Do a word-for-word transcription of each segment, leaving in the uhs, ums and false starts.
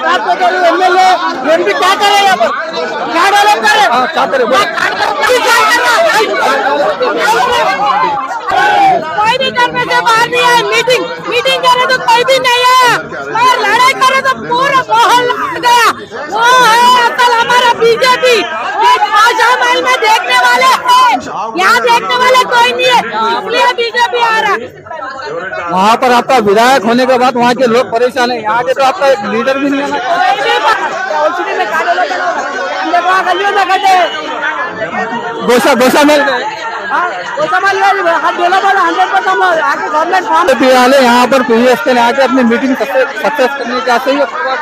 MLA MP क्या करे यहाँ पर, क्या डेवलप करे, क्या करे कोई भी करने से बाहर नहीं है। मीटिंग मीटिंग करे तो कोई भी नहीं है, और लड़ाई करे तो पूरा माहौल लग गया। वो है असल हमारा बीजेपी। आशा महल में देखने वाले हैं, यहाँ देखने वाले कोई नहीं है, इसलिए बीजेपी आ रहा है। वहाँ पर आपका विधायक होने के बाद वहाँ के लोग परेशान है, यहाँ के तो आपका एक लीडर भी नहीं है ना। गोशा गोशा मिल गए गवर्नमेंट यहाँ पर पीएस के आके अपनी मीटिंग सक्सेस करने के आते ही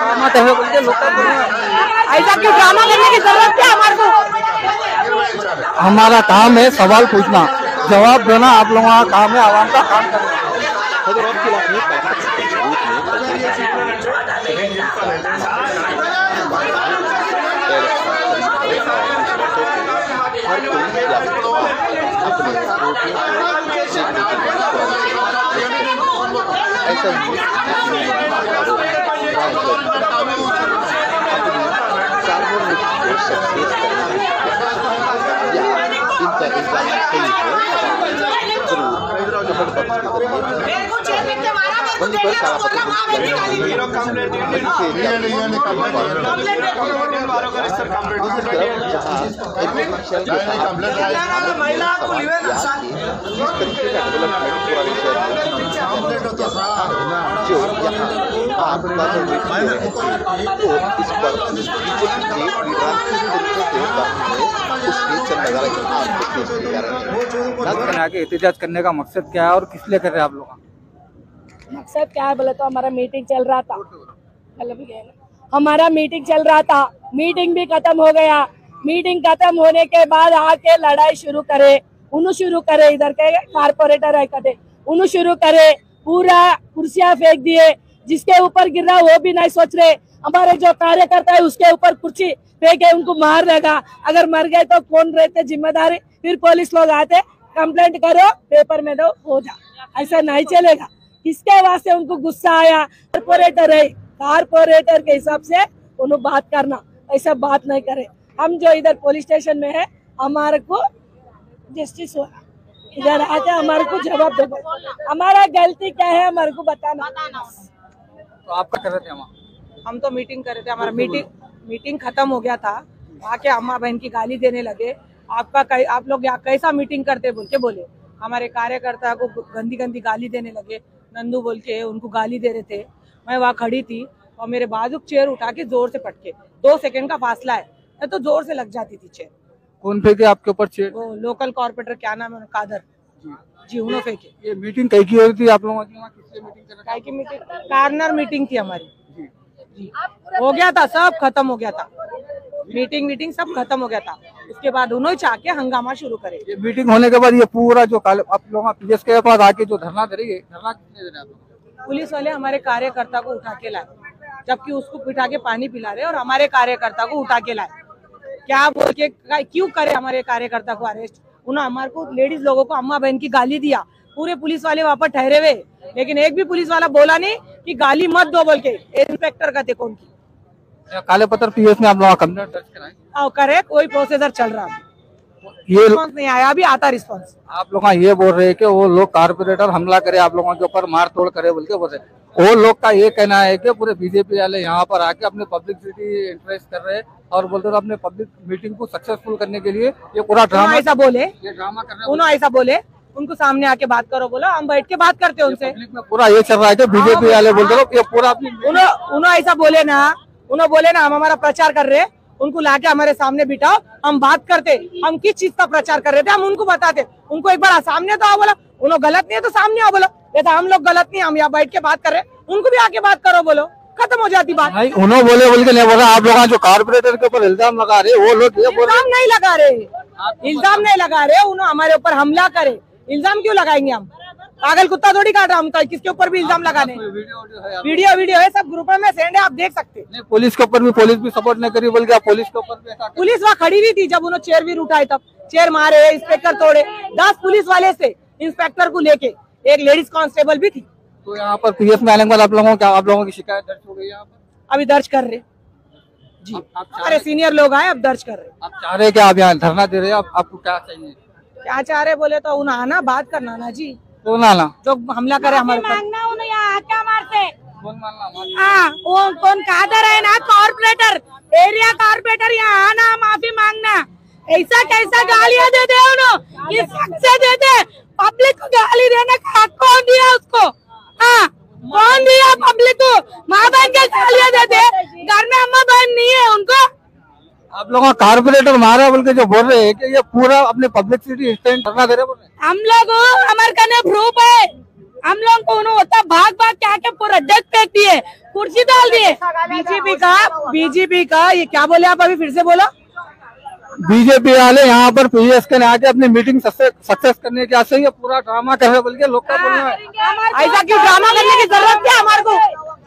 ऐसा क्यों ड्रामा करने की जरूरत क्या हमारे को? हमारा काम है सवाल पूछना, जवाब देना आप लोगों का काम है, आवाम का काम करना। आगे एहतजाज करने का मकसद क्या है और किस लिए कर रहे हैं आप लोग? मकसद क्या है बोले तो हमारा मीटिंग चल रहा था, हमारा मीटिंग चल रहा था, मीटिंग भी खत्म हो गया। मीटिंग खत्म होने के बाद आके लड़ाई शुरू करे, उन्हों शुरू करे, इधर के कारपोरेटर है कदे उन्हों शुरू करे, पूरा कुर्सियां फेंक दिए, जिसके ऊपर गिर रहा वो भी नहीं सोच रहे। हमारे जो कार्यकर्ता है उसके ऊपर कुर्सी फेंके, उनको मार देगा, अगर मर गए तो कौन रहते जिम्मेदारी? फिर पुलिस लोग आते, कंप्लेंट करो, पेपर में दो, हो जा, ऐसा नहीं चलेगा। किसके वास्ते उनको गुस्सा आया? कारपोरेटर है, कारपोरेटर के हिसाब से उन्हें बात करना, ऐसा बात नहीं करे। हम जो इधर पुलिस स्टेशन में है, हमारे को जस्टिस हो, इधर आके हमारे को जवाब दो, हमारा गलती क्या है हमारे को बताना। तो आपका कर रहे थे? हम हम तो मीटिंग कर रहे थे, हमारा मीटिंग मीटिंग खत्म हो गया था, आके अम्मा बहन की गाली देने लगे। आपका आप लोग यहाँ कैसा मीटिंग करते बोल के बोले, हमारे कार्यकर्ता को गंदी गंदी गाली देने लगे, नंदू बोल के उनको गाली दे रहे थे। मैं वहाँ खड़ी थी और मेरे बाजू चेयर उठा के जोर से पटके, दो सेकंड का फासला है, मैं तो जोर से लग जाती थी चेयर। कौन फेंके आपके ऊपर चेयर? वो लोकल कॉर्पोरेटर, क्या नाम है, कादर जी, उन्होंने फेंके। ये मीटिंग कहीं की हो रही थी आप लोगों की? किससे मीटिंग कर रहे थे? की मीटिंग कार्नर मीटिंग थी हमारी जी, हो गया था, सब खत्म हो गया था, मीटिंग मीटिंग सब खत्म हो गया था। उसके बाद उन्होंने चाह के हंगामा शुरू करे। ये मीटिंग होने के बाद ये पूरा जो आप लोग पीएस के पास आके जो धरना करेंगे, धरना कितने देना आप लोग? पुलिस वाले हमारे कार्यकर्ता को उठा के लाए, जबकि उसको पिटा के पानी पिला रहे, और हमारे कार्यकर्ता को उठा के लाए। क्या बोल के क्यों करे हमारे कार्यकर्ता को अरेस्ट? उन्होंने हमारे को लेडीज लोगों को अम्मा बहन की गाली दिया, पूरे पुलिस वाले वहाँ पर ठहरे हुए, लेकिन एक भी पुलिस वाला बोला नहीं कि गाली मत दो बोल के। इंस्पेक्टर का थे कौन की काले पत्थर पीएस में आप लोग कंप्लेंट दर्ज कराए? करे, कोई प्रोसीजर चल रहा है, ये रिस्पॉन्स नहीं आया, अभी आता रिस्पॉन्स। आप लोग ये बोल रहे हैं कि वो लोग कारपोरेटर हमला करे, आप लोगों के ऊपर मार तोड़ करे बोल के बोल रहे हैं। वो लोग का ये कहना है कि पूरे बीजेपी वाले यहाँ पर आके अपने पब्लिसिटी इंटरेस्ट कर रहे हैं और बोलते हैं अपने पब्लिक मीटिंग को सक्सेसफुल करने के लिए ये पूरा ड्रामा, ऐसा बोले, ये ड्रामा कर रहे हैं। उन्होंने ऐसा बोले, उनको सामने आके बात करो बोला, हम बैठ के बात करते हैं उनसे। पब्लिक में पूरा ये चल रहा है कि बीजेपी वाले बोलते हैं ये पूरा अपनी, उन्होंने ऐसा बोले ना, उन्होंने बोले ना हम हमारा प्रचार कर रहे हैं, उनको लाके हमारे सामने बिठाओ, हम बात करते, हम किस चीज का प्रचार कर रहे थे हम उनको बताते। उनको एक बार सामने तो आओ बोला, उन्होंने गलत नहीं है तो सामने आओ बोलो, ये तो हम लोग गलत नहीं, हम यहाँ बैठ के बात कर रहे हैं, उनको भी आके बात करो बोलो, खत्म हो जाती बात। नहीं उन्होंने बोले बोल के नहीं बोला। आप लोग जो कारपोरेटर के ऊपर इल्जाम लगा रहे वो लोग इल्जाम नहीं लगा रहे, इल्जाम नहीं लगा रहे, उन्होंने हमारे ऊपर हमला करे, इल्जाम क्यों लगाएंगे हम? पागल कुत्ता थोड़ी काट रहा हम, किसके ऊपर भी इल्जाम लगाने। वीडियो वीडियो है, सब ग्रुप में सेंड है, आप देख सकते। नहीं पुलिस के ऊपर भी, पुलिस भी सपोर्ट नहीं करी बोल के पुलिस के ऊपर भी, पुलिस वहाँ खड़ी हुई थी जब उन्होंने चेयर भी उठाए, तब चेयर मारे, इंस्पेक्टर तोड़े, दस पुलिस वाले से इंस्पेक्टर को लेके, एक लेडीज कांस्टेबल भी थी। तो यहाँ पर पीएस में आने के बाद आप लोगों क्या आप लोगों की शिकायत दर्ज हो गई यहाँ पर? अभी दर्ज कर रहे जी। हमारे सीनियर लोग आए, अब दर्ज कर रहे। आप चाह रहे हैं कि आप यहाँ धरना दे रहे हैं, आप, आपको क्या चाहिए? क्या चाह रहे बोले तो उन्हें आना, बात करना ना जी, कौन आना जो हमला करे हमारे ऊपर। मांगना उन्हें यहाँ क्या मारते कौन मानना? हाँ, वो कौन कादर है ना, कॉर्पोरेटर, एरिया कॉर्पोरेटर, यहाँ आना माफी मांगना। ऐसा कैसा गालियाँ दे दे उन्होंने, किस हक से दे दे? पब्लिक को गाली देने का हक कौन दिया उसको? हाँ, कौन दिया पब्लिक को? माँ बहन के गालियाँ दे दे, घर में अम्मा बहन नहीं है उनको। आप लोग कारपोरेटर मारा बोल के जो बोल रहे हैं कि ये पूरा अपने पब्लिसिटी स्टैंड करना दे रहे बोल रहे हैं। हम लोग हमारे कने प्रूफ है, हम लोग को उन्होंने होता भाग भाग के आके पूरा डस्ट फेंक दिए, कुर्सी डाल दिए। बीजेपी का बीजेपी का ये क्या बोले आप, अभी फिर से बोलो। बीजेपी वाले यहाँ पर पीएस के आके अपनी मीटिंग सक्सेस करने के आशे ये पूरा ड्रामा कर रहे बोल के लोग का बोलना है। ऐसा क्यों ड्रामा करने की जरूरत क्या है हमारे को?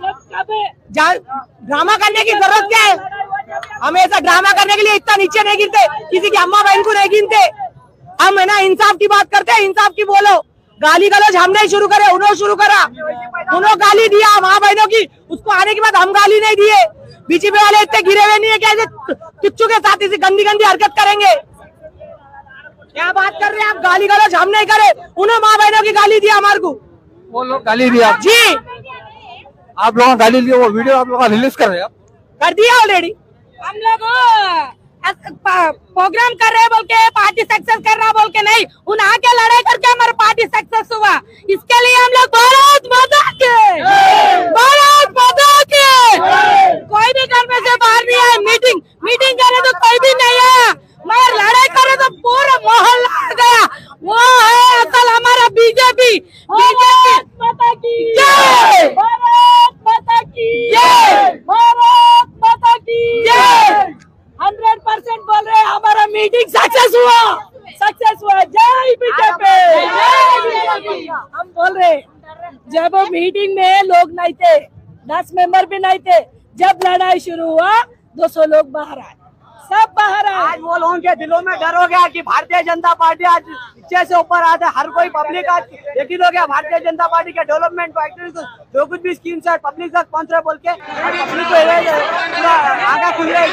ड्रामा करने की जरूरत क्या है? हमें ऐसा ड्रामा करने के लिए इतना नीचे नहीं गिरते, किसी की अम्मा बहन को नहीं गिनते। हम है ना इंसाफ की बात करते हैं, इंसाफ की बोलो। गाली गलौज हमने ही शुरू करे, उन्होंने शुरू करा, उन्होंने गाली दिया माँ बहनों की, उसको आने के बाद हम गाली नहीं दिए। बीजेपी वाले इतने गिरे हुए नहीं है कि ऐसे किच्चू के साथ इसी गंदी गंदी हरकत करेंगे। क्या बात कर रहे हैं आप? गाली गलौज हम नहीं करे, उन्होंने माँ बहनों की गाली दिया हमारे को। वो लोग गाली दिया जी, आप लोगों गाली दिया, वो वीडियो आप लोग रिलीज कर रहे हैं, कर दिया ऑलरेडी। हम लोग प्रोग्राम कर रहे बोल के पार्टी सक्सेस कर रहा बोल के नहीं, उन आके लड़ाई करके हमारा पार्टी सक्सेस हुआ। इसके लिए हम लोग भारत माता के, भारत माता के। कोई भी घर में से बाहर नहीं आया, मीटिंग मीटिंग करे तो कोई भी नहीं आया, मगर लड़ाई करे तो पूरा मोहल्ला आ गया। वो है असल हमारा बीजेपी। भारत माता की जय, भारत माता की जय, भारत माता की जय। हंड्रेड परसेंट बोल रहे हैं हमारा मीटिंग सक्सेस हुआ, सक्सेस हुआ। जय बीजेपी। हम बोल रहे जब वो मीटिंग में लोग नहीं थे, दस मेंबर भी नहीं थे, जब लड़ाई शुरू हुआ दो सौ लोग बाहर आए, सब बाहर आए। आज वो लोगों के दिलों में डर हो गया कि भारतीय जनता पार्टी आज इच्छे से ऊपर आते, हर कोई पब्लिक आज यकीन हो गया भारतीय जनता पार्टी के डेवलपमेंट को, एक्टिविटीज को, जो कुछ भी स्कीम है पब्लिक तक पहुंच रहे बोल के पब्लिक को आगे खुल रहे।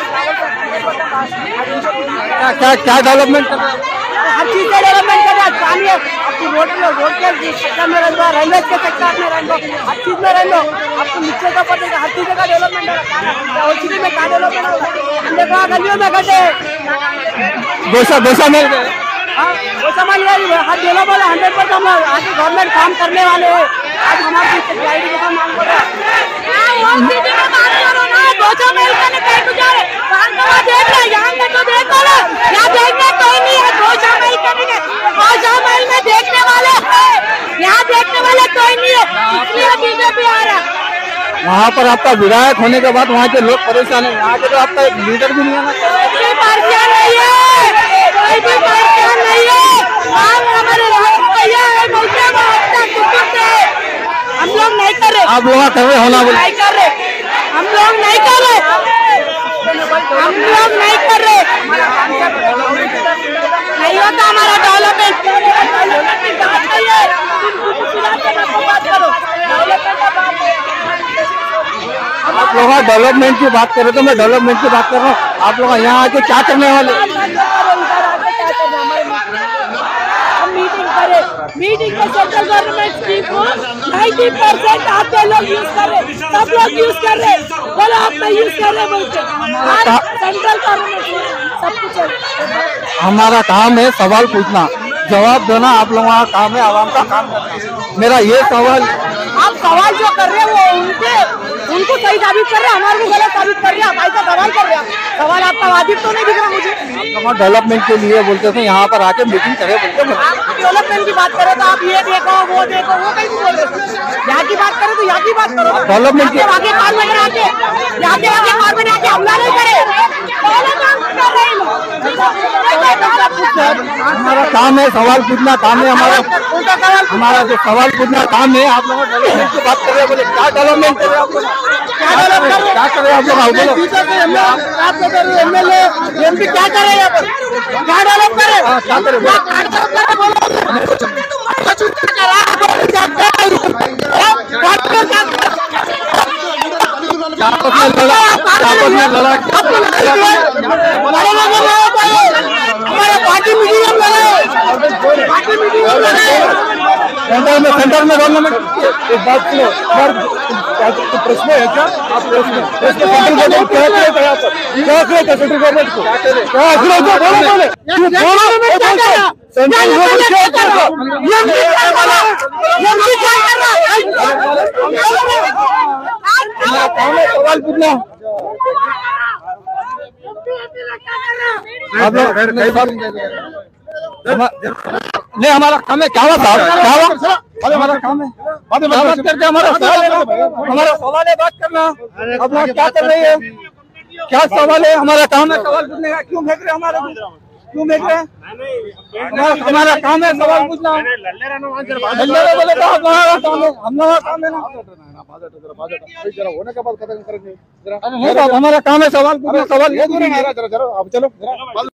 क्या क्या डेवलपमेंट कर रहे हैं? हर चीज का डेवलपमेंट कर रहे हैं। पानी आपको रोड रोड के सेक्टर में रह लो, रेलवे के सेक्टर में रह लो, हर चीज में रह लो, आपको नीचे का पड़ेगा, हर चीज का डेवलपमेंट हो रहा है। और चीज में क्या डेवलपमेंट होगा? हमने कहा गलियों में गड्ढे, दोसा दोसा मिल गए, वो समझ रहे हर डेवलप वाला हंड्रेड परसेंट हम आगे गवर्नमेंट काम करने वाले हैं। आज हमारी क्लैरिटी का मांग कर रहा है। देखने वाले हैं, यहाँ देखने वाले कोई नहीं है, इसलिए बीजेपी आ रहा है। वहाँ पर आपका विधायक होने के बाद वहाँ के लोग परेशान है, यहाँ के तो आपका एक लीडर भी नहीं है ना। कोई भी पार्टियां नहीं है, कोई भी पार्टियां नहीं है, हम हमारे भैया है, मौके में अपना कुटुंब है, हम लोग नहीं कर रहे। आप लोग कर रहे होना बोले, नहीं कर रहे, हम लोग नहीं कर रहे, हम लोग नहीं कर रहे, नहीं होता हमारा डेवलपमेंट। डेवलपमेंट बात नहीं है, बात करो डेवलपमेंट का बात है। आप लोग डेवलपमेंट की बात कर रहे, तो मैं डेवलपमेंट की बात कर रहा हूँ। आप लोग यहाँ आके क्या करने वाले? हम मीटिंग करे, मीटिंग में सेंट्रल गवर्नमेंट स्कीम को नाइन्टी परसेंट आप लोग यूज कर रहे, सब लोग यूज कर रहे, बोलो आप नहीं यूज कर रहे बोलते। सेंट्रल गवर्नमेंट सब कुछ है। हमारा काम है सवाल पूछना, जवाब देना आप लोगों का काम है, आवाम का काम करना। मेरा ये सवाल, आप सवाल जो कर रहे हैं वो उनके उनको सही साबित कर रहे हैं, हमारे को गलत साबित कर रहे हैं। आप ऐसा सवाल कर रहे हैं, सवाल आपका वाजिब तो नहीं दिख रहा मुझे। आप डेवलपमेंट के लिए बोलते थे, यहाँ पर आके मीटिंग करे बोलते थे। आप डेवलपमेंट की बात करो तो आप ये देखो वो देखो, वो कहीं बोल रहे। यहाँ की बात करो तो यहाँ की बात करो, डेवलपमेंट की आगे कार में आके यहाँ के आगे कार में आके हमला नहीं करे। हमारा काम है सवाल पूछना, काम है हमारा, हमारा जो सवाल पूछना काम है। आप लोग डेवलपमेंट की बात कर रहे हैं, बोले क्या डेवलपमेंट कर रहे हैं आप लोग? क्या डेवलपमेंट क्या कर रहे हैं आप लोग? M L A M P क्या कर रहे हैं यहाँ पर? क्या डेवलप करे? क्या करे? आपस में लड़ा आपस में लड़ा हमारे पार्टी मीटिंग हम लड़े, पार्टी मीटिंग हम लड़े। सेंटर में सेंटर में गवर्नमेंट एक बात सुनो, तो प्रश्न है क्या? आप प्रश्न सेंट्रल गवर्नमेंट क्या करे यहाँ पर? क्या करे सेंट्रल गवर्नमेंट को? क्या करे? बोलो बोलो बोलो सेंट्रल गवर्नमेंट क्या कर रहा? सवाल पूछना आप लोग नहीं, हमारा काम है। क्या हुआ साहब? क्या हुआ? अरे हमारा काम है, बात करके हमारा सवाल है, हमारा सवाल है, बात करना। अब लोग क्या कर रहे हैं? क्या सवाल है? हमारा काम है सवाल पूछने का। क्यों फेंक रहे हैं हमारे? क्यों फेंक रहे हैं? हमारा हमारा काम है सवाल पूछना। बोले तो हमारा काम है, हम लोग काम है ना। होने के बाद खत्म करेंगे। नहीं, हमारा काम है सवाल पूछना। सवाल ये जरा जरा आप चलो।